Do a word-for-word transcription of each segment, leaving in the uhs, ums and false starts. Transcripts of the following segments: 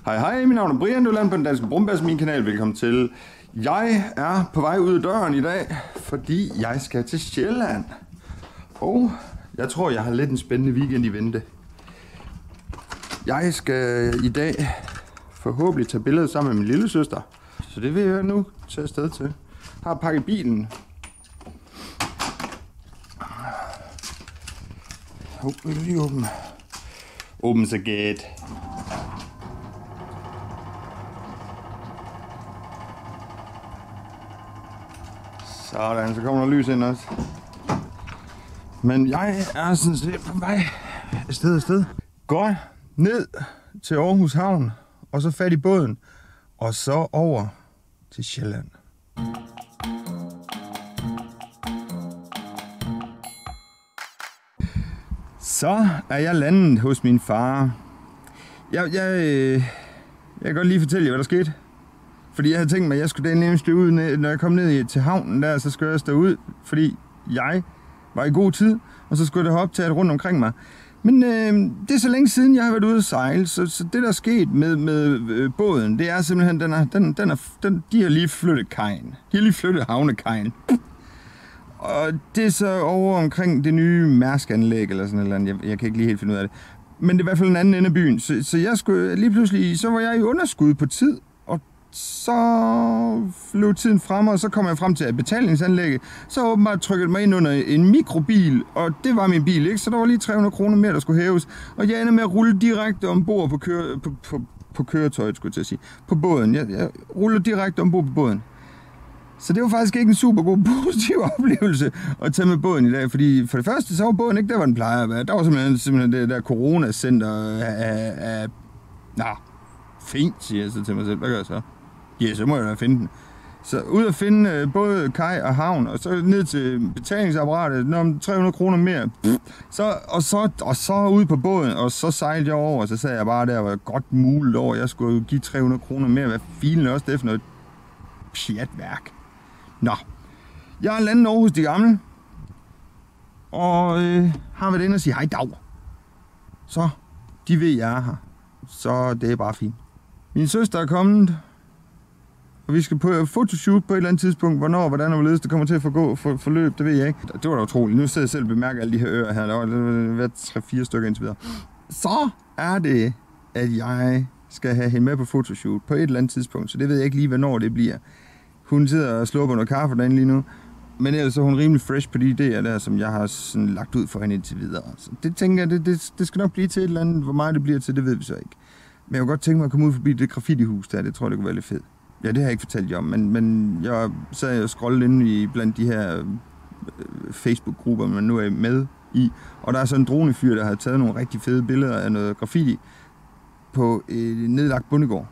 Hej hej, mit navn er Brian, du lander på den danske Brumbas, min kanal. Velkommen til. Jeg er på vej ud af døren i dag, fordi jeg skal til Sjælland. Og jeg tror, jeg har lidt en spændende weekend i vente. Jeg skal i dag forhåbentlig tage billedet sammen med min lille søster. Så det vil jeg nu tage afsted til. Jeg har pakket bilen. Hov, vil du lige åbne? Åbne så gate. Sådan, så kommer der lys ind også. Men jeg er sådan set på vej afsted afsted. Går ned til Aarhus Havn, og så fat i båden, og så over til Sjælland. Så er jeg landet hos min far. Jeg, jeg, jeg kan godt lige fortælle jer, hvad der skete. Fordi jeg havde tænkt mig, at jeg skulle da nærmest ud, når jeg kom ned til havnen der, så skulle jeg stå ud, fordi jeg var i god tid, og så skulle jeg have optaget rundt omkring mig. Men øh, det er så længe siden, jeg har været ude at sejle, så, så det der er sket med, med øh, båden, det er simpelthen, den er, den, den er, den, de har lige flyttet kajen. De har lige flyttet havnekajen. Og det er så over omkring det nye Mærsk-anlæg, eller sådan noget, jeg, jeg kan ikke lige helt finde ud af det. Men det er i hvert fald en anden ende af byen, så, så jeg skulle lige pludselig, så var jeg i underskud på tid. Så løb tiden frem, og så kom jeg frem til betalingsanlægget. Så åbenbart trykkede mig ind under en mikrobil, og det var min bil, ikke? Så der var lige tre hundrede kroner mere, der skulle hæves. Og jeg endte med at rulle direkte ombord på, køre, på, på, på køretøjet, skulle jeg til at sige. På båden. Jeg, jeg rullede direkte ombord på båden. Så det var faktisk ikke en super god positiv oplevelse at tage med båden i dag, fordi for det første, så var båden ikke der, hvor den plejer at være. Der var simpelthen, simpelthen det der coronacenter af... af nå, fint, siger jeg så til mig selv. Hvad gør jeg så? Ja, så må jeg da finde den. Så ud at finde øh, både kaj og havn, og så ned til betalingsapparatet, når tre hundrede kroner mere. Så, og, så, og så ud på båden, og så sejlede jeg over, og så sagde jeg bare der, var godt muligt over, jeg skulle give tre hundrede kroner mere. Hvad filen også det for noget pjatværk? Nå, jeg er landet over hos de gamle, og øh, har været inde og sige hej dag. Så, de ved, jeg er her. Så det er bare fint. Min søster er kommet, og vi skal på fotoshoot på et eller andet tidspunkt. Hvornår, hvordan og hvorledes det kommer til at forgå for, forløb, det ved jeg ikke. Det var da utroligt. Nu sidder jeg selv og bemærker alle de her ører her. Der var været tre-fire stykker indtil videre. Så er det, at jeg skal have hende med på fotoshoot på et eller andet tidspunkt. Så det ved jeg ikke lige, hvornår det bliver. Hun sidder og slår på noget kaffe derinde lige nu. Men ellers er hun rimelig fresh på de idéer der, som jeg har sådan lagt ud for hende indtil videre. Så det tænker jeg, det, det, det skal nok blive til et eller andet. Hvor meget det bliver til, det ved vi så ikke. Men jeg kunne godt tænke mig at komme ud forbi det graffiti-hus der. Det tror jeg, det kunne være lidt fedt. Ja, det har jeg ikke fortalt jer om, men, men jeg sad og scrollede inde i blandt de her øh, Facebook-grupper, man nu er med i. Og der er sådan en dronefyr, der har taget nogle rigtig fede billeder af noget graffiti på et nedlagt bondegård.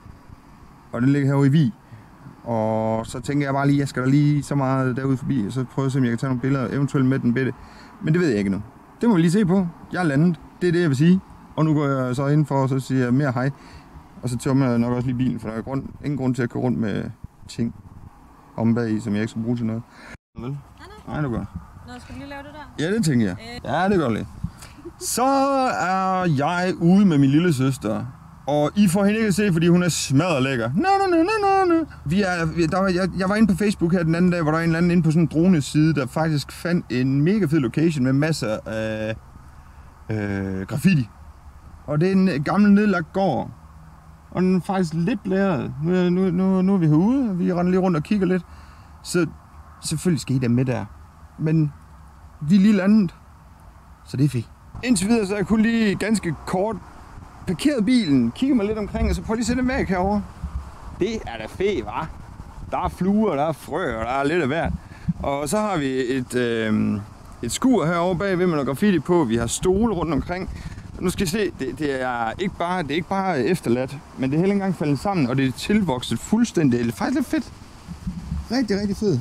Og den ligger herovre i Vig. Og så tænker jeg bare lige, jeg skal da lige så meget derude forbi, og så prøver jeg, om jeg kan tage nogle billeder, eventuelt med den bedte. Men det ved jeg ikke nu. Det må vi lige se på. Jeg er landet. Det er det, jeg vil sige. Og nu går jeg så indenfor, og så siger jeg mere hej. Og så tømmer jeg nok også lige bilen, for der er grund, ingen grund til at køre rundt med ting om bag i, som jeg ikke skal bruge til noget. Vel? Nej, nej. Nej, det går. Nå, skal du lige lave det der? Ja, det tænker jeg. Ja, det går lidt. Så er jeg ude med min lille søster. Og I får hende ikke at se, fordi hun er smadret lækker. Nå, nå, nå, nå, nå. Vi er, der var, jeg, jeg var inde på Facebook her den anden dag, hvor der var en eller anden inde på sådan en droneside, der faktisk fandt en mega fed location med masser af øh, graffiti. Og det er en gammel nedlagt gård. Og den er faktisk lidt blæret. Nu, nu, nu, nu er vi herude, og vi render lige rundt og kigger lidt. Så selvfølgelig skal I da med der. Men vi er lige landet, så det er fint. Indtil videre så er jeg kun lige ganske kort parkeret bilen, kigger mig lidt omkring, og så prøv lige at sætte den væk herovre. Det er da fedt, hva'? Der er fluer, der er frø, og der er lidt af hvert. Og så har vi et, øh, et skur herovre bagved med noget graffiti på. Vi har stole rundt omkring. Nu skal I se, det, det, er ikke bare, det er ikke bare efterladt, men det er heller ikke engang faldet sammen, og det er tilvokset fuldstændig. Det er faktisk lidt fedt. Rigtig, rigtig fedt.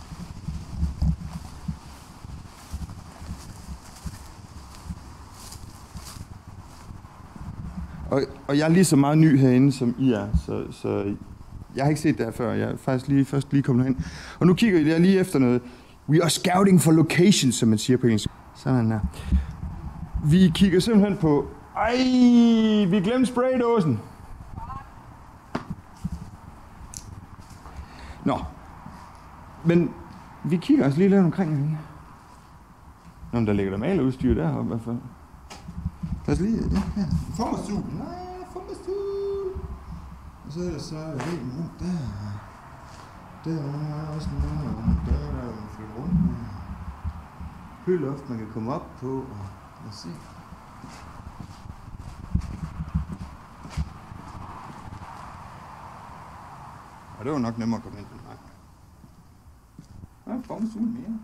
Og, og jeg er lige så meget ny herinde, som I er, så, så jeg har ikke set det her før. Jeg er faktisk lige, først lige kommet herhen. Og nu kigger jeg lige efter noget. We are scouting for locations, som man siger på engelsk. Sådan der. Vi kigger simpelthen på... Ej, vi glemte spraydåsen. Nå. Men vi kigger os lige lidt omkring herinde. Nå, men der ligger der malerudstyr deroppe i hvert fald. Lad os lige det her. Formålsstol. Nej, formålsstol. Og så ellers så er det rundt der. Der er også noget. Der er der man flytter rundt med. Høloft man kan komme op på. Og lad os se. Og det var nok nemmere at komme ind på mig. Der er formålsstol mere.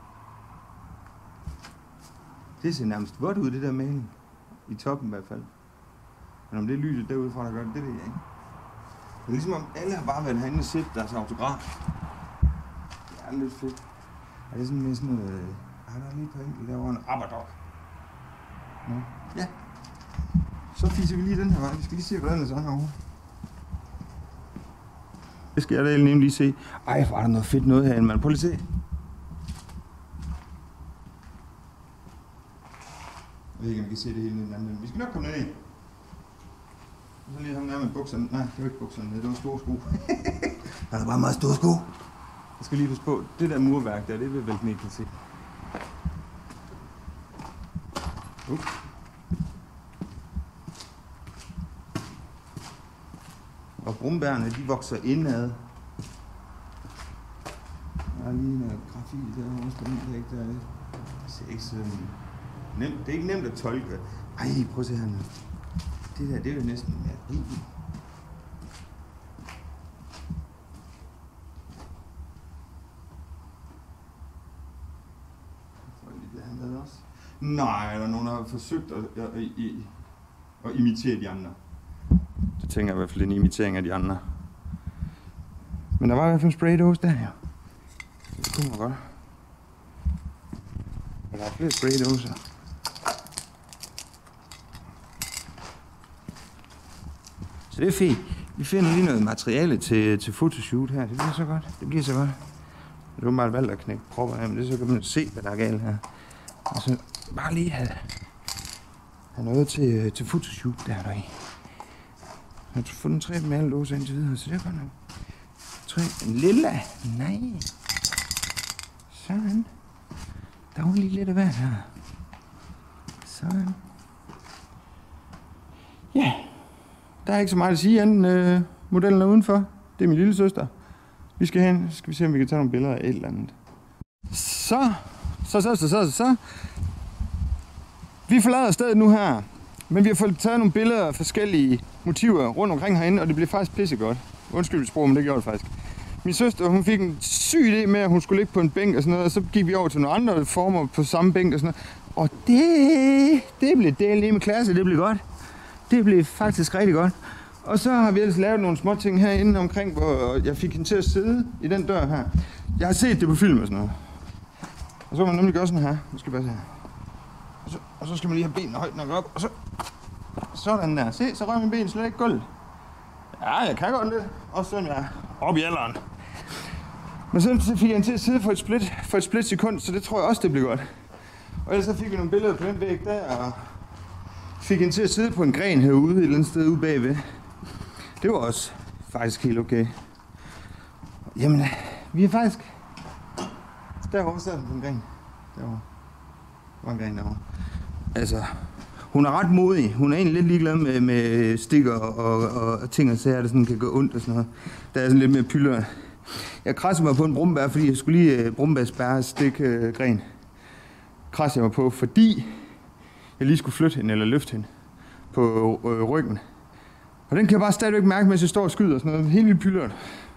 Det ser nærmest vådt ud, det der maling. I toppen i hvert fald. Men om det er lyset derudefra, der gør det, det ved jeg ikke. Det er ligesom om alle har bare været herinde og set deres autograf. Det er lidt fedt. Er det sådan med sådan noget... Ah, der er lige på enkelt derovre en Abberdog. Nå. Ja. Så fiser vi lige den her vej. Vi skal lige se, hvordan det er herovre. Det skal jeg da nemlig lige se. Ej, hvor er der noget fedt noget herinde, man. Prøv lige at se. Jeg ved ikke, om vi kan se det hele nede, men vi skal nok komme ned i. Og så lige ham der med bukserne. Nej, det var ikke bukserne, det var store sko. Der er bare meget store sko. Jeg skal lige huske på, det der murværk der, det vil vælte ned, kan se. Uh. Og brumbærene, de vokser indad. Der er lige noget grafik der også på den der, ikke der er lidt. Det ser ikke så nemt. Det er ikke nemt at tolke. Ej, prøv at se her nu. Det der, det er jo næsten maleri. Nej, der er nogen, der har forsøgt at, at, at, at imitere de andre. Det tænker jeg i hvert fald en imitering af de andre. Men der var i hvert fald en spraydåse der, ja. Det kunne man godt. Og der er flere spraydåser. Så det er fint. Vi finder lige noget materiale til, til fotoshoot her. Det bliver så godt. Det bliver så godt. Det er bare valgt at knække propper af, men det så kan man se, hvad der er galt her. Og så bare lige have, have noget til, til fotoshoot der der i. Jeg har fundet tre maledåser indtil videre, så det er godt nok. Tre. En lille. Nej. Sådan. Der er jo lige lidt af hvert her. Sådan. Ja. Der er ikke så meget at sige, anden øh, modellen er udenfor. Det er min lille søster. Vi skal hen, så skal vi se, om vi kan tage nogle billeder af et eller andet. Så, så, så, så, så, så. Vi forlader stedet nu her. Men vi har fået taget nogle billeder af forskellige motiver rundt omkring herinde, og det blev faktisk pissegodt. Undskyld mit sprog, men det gjorde det faktisk. Min søster, hun fik en syg idé med, at hun skulle ligge på en bænk og sådan noget, og så gik vi over til nogle andre former på samme bænk og sådan noget. Og det, det blev delt lige med klasse, det blev godt. Det blev faktisk rigtig godt. Og så har vi ellers lavet nogle små ting herinde omkring, hvor jeg fik hende til at sidde i den dør her. Jeg har set det på film og sådan noget. Og så kan man nemlig gøre sådan her. Nu skal jeg bare se her. Og så, og så skal man lige have benene højt nok op, og så... Sådan der. Se, så rører min ben slet ikke gulvet. Ja, jeg kan godt lidt. Også selvom jeg er oppe i alderen. Men så fik jeg hende til at sidde for et split, for et split sekund, så det tror jeg også, det bliver godt. Og ellers så fik vi nogle billeder på den væg der, og fik hende til at sidde på en gren herude, et eller andet sted ude bagved. Det var også faktisk helt okay. Jamen, vi er faktisk... Derovre sad den på en gren. Derovre. Der var en gren derovre. Altså, hun er ret modig. Hun er egentlig lidt ligeglad med, med stikker og, og, og ting og sager, der sådan kan gå ondt og sådan noget. Der er sådan lidt mere pyller. Jeg krassede mig på en brumbær, fordi jeg skulle lige brumbærsbære stik øh, gren. Krassede jeg mig på, fordi jeg lige skulle flytte hende eller løfte hende på øh, ryggen. Og den kan jeg bare stadigvæk mærke, mens jeg står og skyder og sådan noget. Helt vildt pyllert.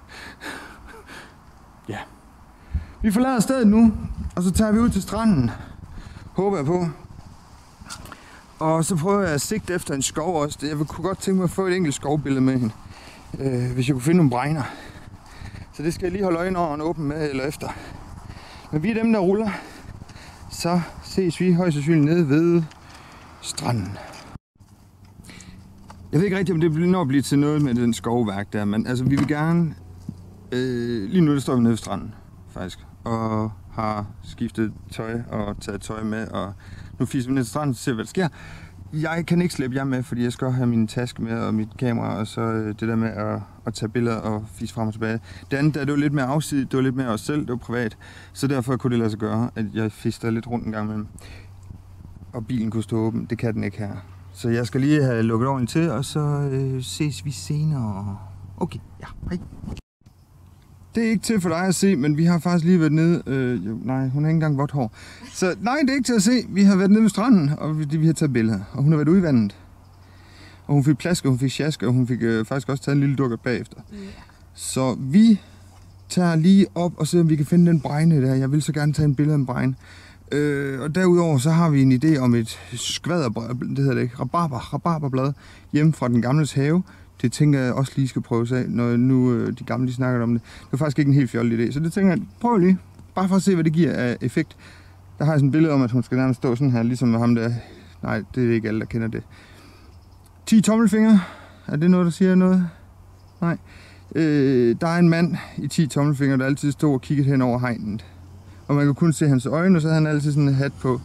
Ja. Vi forlader stedet nu, og så tager vi ud til stranden. Håber jeg på. Og så prøver jeg at sigte efter en skov også. Jeg kunne godt tænke mig at få et enkelt skovbillede med hende. Øh, hvis jeg kunne finde nogle bregner. Så det skal jeg lige holde øjnene over og åbne med eller efter. Men vi er dem, der ruller. Så ses vi højst sandsynligt nede ved stranden. Jeg ved ikke rigtig, om det når at blive til noget med den skovværk der, men altså vi vil gerne... Øh, lige nu der står vi nede ved stranden, faktisk. Og har skiftet tøj og taget tøj med, og nu fiser vi ned til stranden og ser, hvad der sker. jeg kan ikke slæbe jer med, fordi jeg skal have min taske med og mit kamera, og så det der med at, at tage billeder og fise frem og tilbage. Det andet, det var lidt mere afsidigt, det var lidt mere os selv, det var privat, så derfor kunne det lade sig gøre, at jeg fister lidt rundt en gang imellem. Og bilen kunne stå åben, det kan den ikke her. Så jeg skal lige have lukket ordentligt til, og så øh, ses vi senere. Okay, ja, hej. Det er ikke til for dig at se, men vi har faktisk lige været nede. Øh, jo, nej, hun har ikke engang vådt hår. Så nej, det er ikke til at se. Vi har været nede ved stranden, og vi, vi har taget billeder. Og hun har været ude i vandet. Og hun fik plask, og hun fik sjask, og hun fik øh, faktisk også taget en lille dukkert bagefter. Yeah. Så vi tager lige op og ser, om vi kan finde den bregne der. Jeg vil så gerne tage en billede af en bregne. Øh, og derudover så har vi en idé om et skvaderblad, det hedder det ikke, rabarber, rabarberblad, hjemme fra den gamles have. Det tænker jeg også lige skal prøves af, når nu øh, de gamle de snakker om det. Det var faktisk ikke en helt fjollet idé, så det tænker jeg, prøv lige. Bare for at se, hvad det giver af effekt. Der har jeg sådan et billede om, at hun skal nærmest stå sådan her, ligesom med ham der. Nej, det er ikke alle, der kender det. ti tommelfingre. Er det noget, der siger noget? Nej. Øh, der er en mand i ti tommelfingre, der altid stod og kiggede hen over hegnet. Og man kunne kun se hans øjne, og så havde han altid sådan en hat på.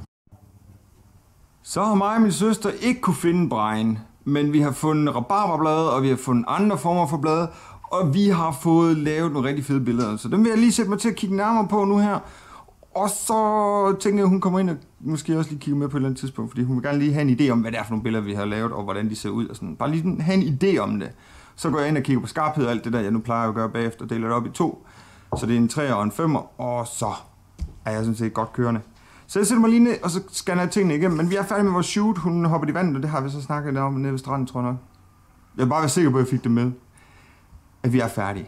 Så har mig og min søster ikke kunne finde brejen. Men vi har fundet rabarberblade, og vi har fundet andre former for blade, og vi har fået lavet nogle rigtig fede billeder. Så dem vil jeg lige sætte mig til at kigge nærmere på nu her. Og så tænker jeg, at hun kommer ind og måske også lige kigge med på et eller andet tidspunkt, fordi hun vil gerne lige have en idé om, hvad det er for nogle billeder, vi har lavet, og hvordan de ser ud og sådan. Bare lige have en idé om det. Så går jeg ind og kigger på skarphed og alt det der, jeg nu plejer at gøre bagefter, deler det op i to. Så det er en treer og en femmer, og så er jeg sådan set godt kørende. Så jeg sætter mig lige ned, og så scanner jeg tingene igennem. Men vi er færdige med vores shoot. Hun hopper i vandet, og det har vi så snakket om nede ved stranden, tror jeg nok. Jeg vil bare være sikker på, at jeg fik det med. At vi er færdige.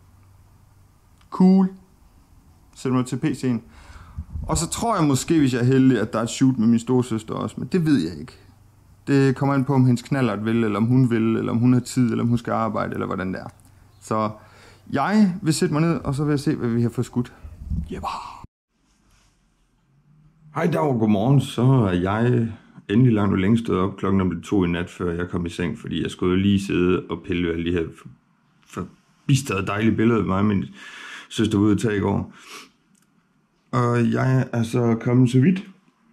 Cool. Sætter mig til P C'en. Og så tror jeg måske, hvis jeg er heldig, at der er et shoot med min storesøster også. Men det ved jeg ikke. Det kommer an på, om hendes knallert vil, eller om hun vil, eller om hun har tid, eller om hun skal arbejde, eller hvordan det er. Så jeg vil sætte mig ned, og så vil jeg se, hvad vi har fået skudt. Jebba! Hej dag og godmorgen, så er jeg endelig langt og længe stået op klokken om det to i nat, før jeg kom i seng, fordi jeg skulle lige sidde og pille alle de her forbistede dejlige billeder af mig og min søster ude at tage i går. Og jeg er så kommet så vidt.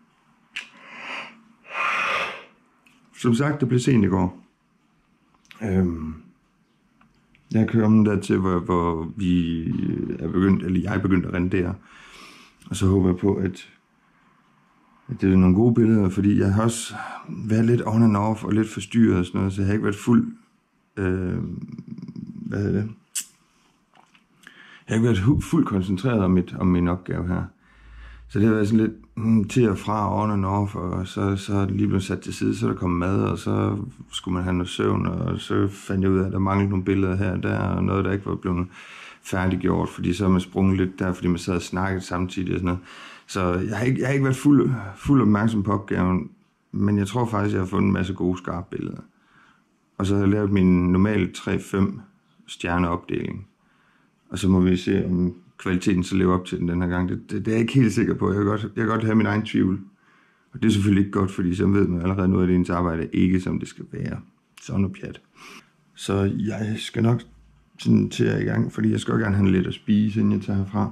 Som sagt, det blev sent i går. Øhm, jeg er kommet dertil, hvor, hvor vi er begyndt, eller jeg er begyndt at rendere. Og så håber jeg på, at det er nogle gode billeder, fordi jeg har også været lidt on and off og lidt forstyrret og sådan noget, så jeg har ikke været fuld, øh, hvad hedder det? Jeg har ikke været fuldt koncentreret om, mit, om min opgave her. Så det har været sådan lidt hmm, til og fra, on and off, og så, så er det lige blevet sat til side, så er der kommet mad, og så skulle man have noget søvn, og så fandt jeg ud af, at der manglede nogle billeder her og der, og noget, der ikke var blevet færdiggjort, fordi så er man sprunget lidt der, fordi man sad og snakkede samtidig og sådan noget. Så jeg har ikke, jeg har ikke været fuld, fuld opmærksom på opgaven, men jeg tror faktisk, jeg har fundet en masse gode skarpe billeder. Og så har jeg lavet min normale tre fem stjerneopdeling. Og så må vi se, om kvaliteten så lever op til den den her gang. Det, det, det er jeg ikke helt sikker på. Jeg kan, godt, jeg kan godt have min egen tvivl. Og det er selvfølgelig ikke godt, fordi så ved man allerede noget af det ens arbejde er ikke, som det skal være. Sådan noget pjat. Så jeg skal nok sådan til at i gang, fordi jeg skal også gerne have lidt at spise, inden jeg tager herfra.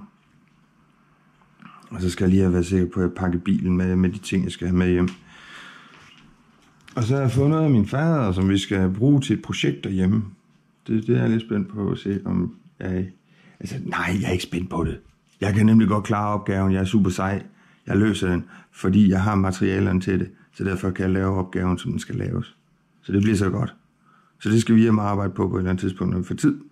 Og så skal jeg lige have været sikker på, at jeg pakker bilen med, med de ting, jeg skal have med hjem. Og så har jeg fået noget af min fader, som vi skal bruge til et projekt derhjemme. Det, det er jeg lidt spændt på at se, om jeg... Altså, nej, jeg er ikke spændt på det. Jeg kan nemlig godt klare opgaven. Jeg er super sej. Jeg løser den, fordi jeg har materialerne til det. Så derfor kan jeg lave opgaven, som den skal laves. Så det bliver så godt. Så det skal vi hjem og arbejde på på et eller andet tidspunkt, når vi får tid.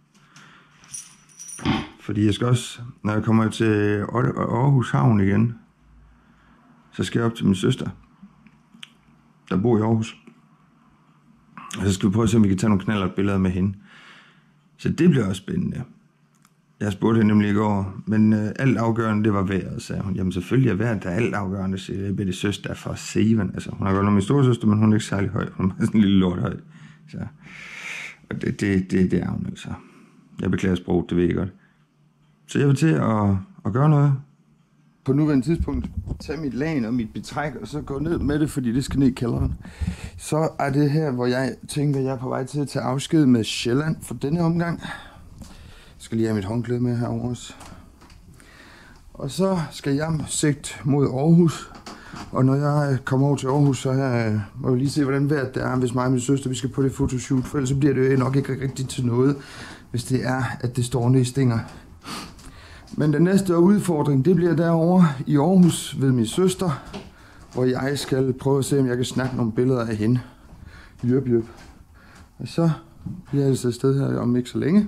Fordi jeg skal også, når jeg kommer til Aarhus Havn igen, så skal jeg op til min søster, der bor i Aarhus. Og så skal vi prøve at se, om vi kan tage nogle knallertbilleder med hende. Så det bliver også spændende. Jeg spurgte hende nemlig i går, men øh, alt afgørende, det var vejret, sagde hun. Jamen selvfølgelig er vejret, der er alt afgørende, siger jeg. Bedre søster er fra Seven. Altså, hun har godt nok min storesøster, men hun er ikke særlig høj. Hun er sådan en lille lort høj. Så, og det, det, det, det er hun altså. Jeg beklager sproget, det ved jeg godt. Så jeg vil til at, at gøre noget. På nuværende tidspunkt tage mit lagen og mit betræk, og så gå ned med det, fordi det skal ned i kælderen. Så er det her, hvor jeg tænker, at jeg er på vej til at tage afsked med Sjælland for denne omgang. Jeg skal lige have mit håndklæde med herovre også. Og så skal jeg sigte mod Aarhus. Og når jeg kommer over til Aarhus, så her, må jeg lige se, hvordan vejret det er, hvis mig og min søster vi skal på det fotoshoot. For ellers bliver det jo nok ikke rigtigt til noget, hvis det er, at det står ned i stinger. Men den næste udfordring, det bliver derovre i Aarhus ved min søster, hvor jeg skal prøve at se, om jeg kan snakke nogle billeder af hende. Jøp, jøp. Og så bliver jeg altså et sted her om ikke så længe.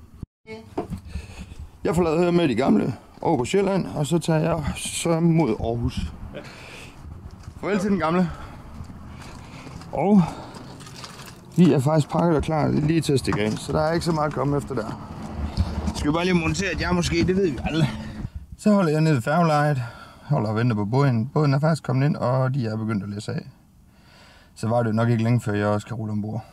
Jeg forlader her med de gamle over på Sjælland, og så tager jeg så mod Aarhus. Farvel til den gamle. Og vi er faktisk pakket og klar lige til at stikke af, så der er ikke så meget at komme efter der. Skal vi bare lige montere, at jeg måske, det ved vi alle. Så holder jeg ned ved færgelejet, holder og venter på båden. Båden er faktisk kommet ind, og de er begyndt at læse af. Så var det nok ikke længe før jeg også kan rulle ombord.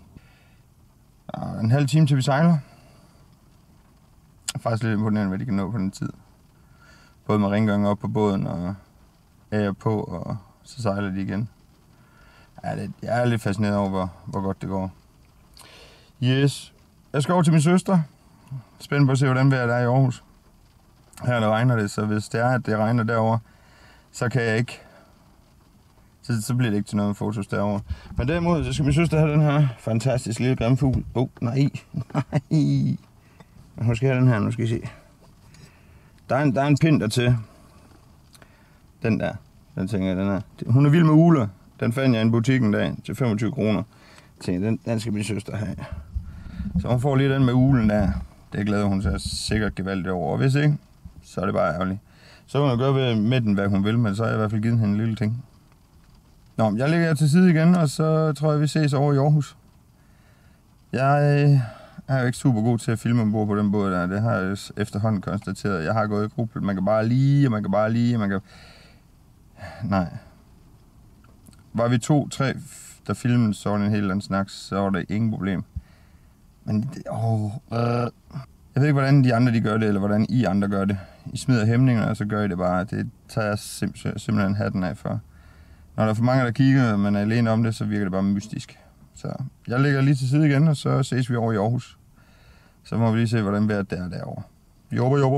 En halv time til vi sejler. Jeg er faktisk lidt imponerende, hvad de kan nå på den tid. Både med rengøring op på båden og af og på, og så sejler de igen. Ja, det, jeg er lidt fascineret over, hvor, hvor godt det går. Yes. Jeg skal over til min søster. Spændende på at se, hvordan vejret er i Aarhus. Her der regner det, så hvis det er, at det regner derovre, så kan jeg ikke. Så, så bliver det ikke til noget med fotos derovre. Men derimod, så skal min søster have den her fantastisk lille grimfugl. Åh, oh, nej, nej. Hun skal have den her, nu skal I se. Der er en, der er en pind der til. Den der, den tænker jeg, den er. Hun er vild med ugler. Den fandt jeg i en butik en dag til femogtyve kroner. Jeg tænkte, den, den skal min søster have. Så hun får lige den med uglen der. Det glæder hun sig sikkert gevaldigt over. Og hvis ikke, så er det bare ærgerligt. Så kan hun jo gøre med den, hvad hun vil, men så har jeg i hvert fald givet hende en lille ting. Nå, jeg lægger jer til side igen, og så tror jeg, vi ses over i Aarhus. Jeg er jo ikke super god til at filme ombord på den båd der. Det har jeg efterhånden konstateret. Jeg har gået i gruppe. Man kan bare lige, og man kan bare lige, og man kan... Nej. Var vi to, tre, der filmede sådan en helt anden snak, så var der ingen problem. Men, åh, øh. Jeg ved ikke, hvordan de andre de gør det, eller hvordan I andre gør det. I smider hæmningerne, og så gør I det bare. Det tager jeg simp- simpelthen hatten af for. Når der er for mange, der kigger, og man er alene om det, så virker det bare mystisk. Så jeg lægger lige til side igen, og så ses vi over i Aarhus. Så må vi lige se, hvordan vejret det er derovre. Jobber, jobber.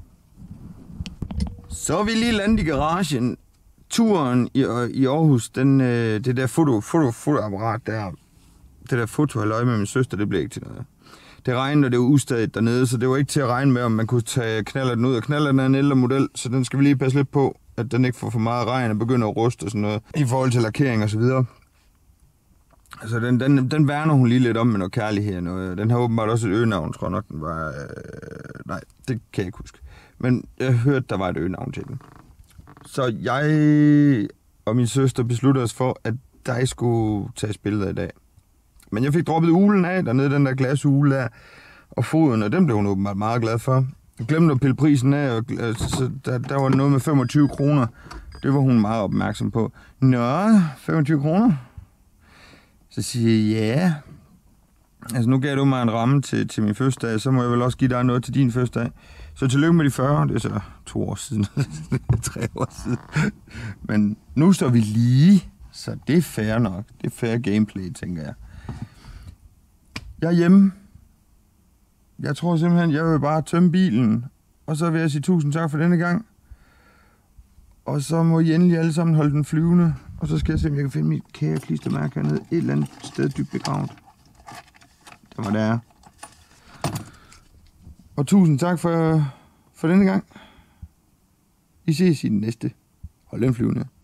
Så er vi lige landet i garagen. Turen i, i Aarhus, den, øh, det der foto, foto, fotoapparat der, det der fotohalløj med min søster, det blev ikke til noget. Det regnede, og det var ustadigt dernede, så det var ikke til at regne med, om man kunne tage knallerten ud. Og knallerten er en ældre model, så den skal vi lige passe lidt på, at den ikke får for meget regn og begynder at ruste og sådan noget, i forhold til lakering og så videre. Altså, den, den, den værner hun lige lidt om med noget kærlighed og noget. Den har åbenbart også et øgenavn, tror jeg nok, den var... Øh, nej, det kan jeg ikke huske. Men jeg hørte, der var et øgenavn til den. Så jeg og min søster besluttede os for, at der skulle tages billeder i dag. Men jeg fik droppet ulen af, dernede den der glasugle der, og foden, og den blev hun åbenbart meget glad for. Jeg glemte at pille prisen af, og så der, der var noget med femogtyve kroner. Det var hun meget opmærksom på. Nå, femogtyve kroner? Så siger jeg, ja. Altså nu gav du mig en ramme til, til min fødselsdag, så må jeg vel også give dig noget til din fødselsdag. Så tillykke med de fyrre, det er så to år siden, tre år siden. Men nu står vi lige, så det er fair nok. Det er fair gameplay, tænker jeg. Jeg er hjemme. Jeg tror simpelthen, jeg vil bare tømme bilen. Og så vil jeg sige tusind tak for denne gang. Og så må I endelig alle sammen holde den flyvende. Og så skal jeg se, om jeg kan finde mit kære klistermærke hernede. Et eller andet sted dybt begravet. Det var der. Og tusind tak for, for denne gang. I ses i den næste. Hold den flyvende.